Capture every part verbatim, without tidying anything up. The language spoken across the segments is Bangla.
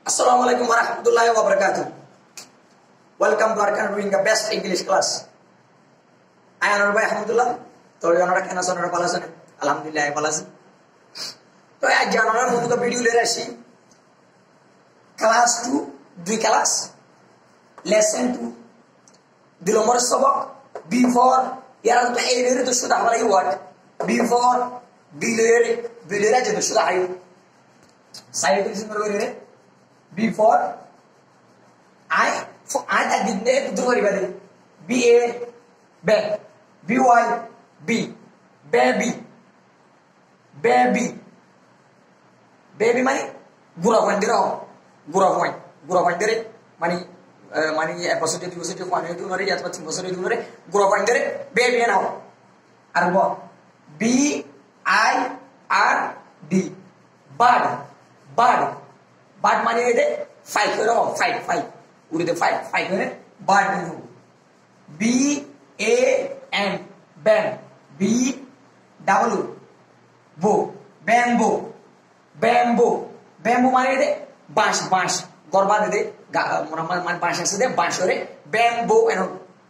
Assalamualaikum warahmatullahi wabarakatuh. Welcome to our doing the best English class. I am Rabbi Alhamdulillah. तो जानवर कहना सुन रहा पाला सुने. Alhamdulillah पाला सुन. तो यार जानवर मुझे तो वीडियो ले रहा है class two dua class lesson two dilomor sabak before यार तो ए ले तो सुधा वाला ही word before बिलेरे बिलेरा जो सुधा आयु साइड तो किसी मरोगे रे before I for I that did not do very well. B A B B Y B baby baby baby mani gura wandira gura wand gura wandire mani mani episode di episode one itu nari atau tim episode itu nari gura wandire baby now arbo B I R D bad bad bad mani itu fight kero fight fight udah deh fight fight kero bad itu B A N bam B W bo bamboo bamboo bamboo mani itu bash bash korban itu gak mana mana bash itu deh bash kore bamboo eno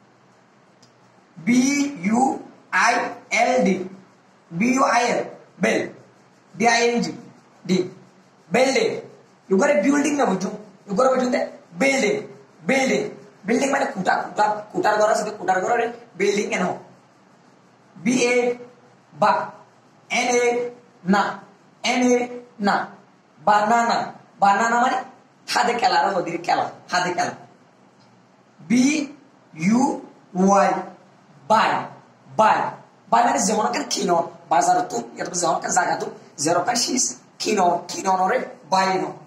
B U I L D B U I L bell B I N G D building you got a building na buju you got a buju de building building building mane kuta kuta kutar gora se kutar gora re building eno B A ba N A na N A na banana banana mane hade kela ra hodir kela hade kela B U Y buy buy buy mane zemona kan kino bazar tu ya to zemona kan zaga tu zero kan shis kino kino no re buy no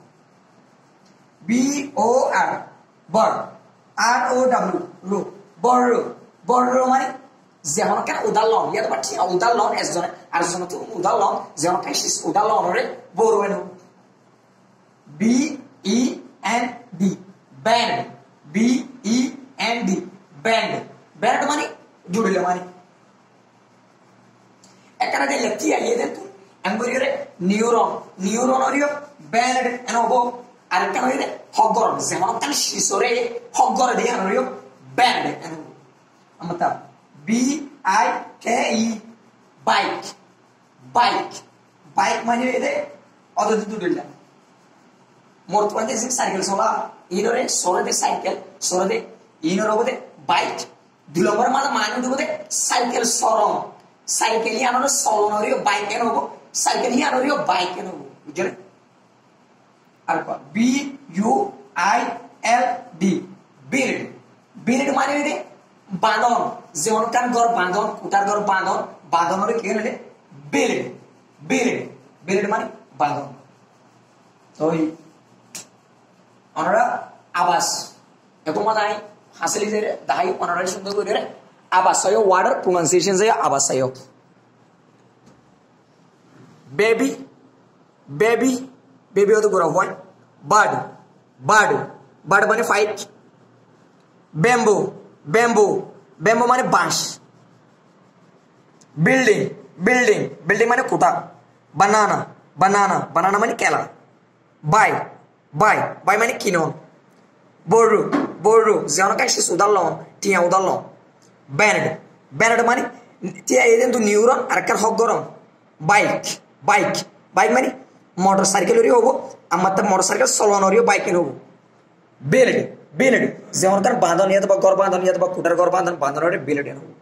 B O R bird R O W ro borrow borrow mane যেমন কেন উদাহরণ ইয়া তো ঠিক উদাহরণ একজন আর জন তো উদাহরণ যেমন কেন শিস উদাহরণ রে বড় B E N D band B E N D band band মানে জুড়লে মানে এখানে যে লেখি আইয়ে দেন তো এমবরিরে নিউরন নিউরন অরিও band এনবো আর কেন হইলে হগর যেমন কেন শিসরে হগর দিয়ে অরিও band এনবো আমতা B I K E bike bike bike মানে এদে অদতে দুডলা মোরতবাদে যে সাইকেল চলা ইনরে সরদে সাইকেল সরদে ইনর বদে বাইক দুলম্বর মানে মানে দুবদে সাইকেল সরম সাইকেল ইয়ানর সলনরিও বাইক এন হবো সাইকেল ইয়ানরিও বাইক এন হবো বুঝলে আর B U I L D build build মানে এদে বাঁধন যেমন কান ঘর বাঁধন কুটার ঘর বাঁধন বাঁধনের কি হলে বিল্ড বিল্ড বিল্ড মানে বাঁধন তো ওনারা আবাস এরকম মানে হাসিলি যে দাই ওনারা সুন্দর করে আবাসয় ওয়ার্ডের প্রনাউন্সিয়েশন যে আবাসয় বেবি বেবি বেবি হতো গোরা হয় বার্ড বার্ড বার্ড মানে ফাইট ব্যাম্বো bamboo bamboo মানে বাঁশ building building building মানে কুটা banana banana banana মানে কেলা buy buy buy মানে কিনুন borrow borrow যেন কাই সে উদাহরণ টিয়া উদাহরণ band band মানে টিয়া এদেন তো নিউরন আর কার হক গরম বাইক বাইক বাইক মানে মোটরসাইকেলেরই হবো আমার তো মোটরসাইকেল চলানোরই বাইকের হবো build বিলেড যেমন তার বাঁধন ইয়াত বা গড় বাঁধন ইয়াত বা কুটার গড় বাঁধন বাঁধনের বিলেড এনো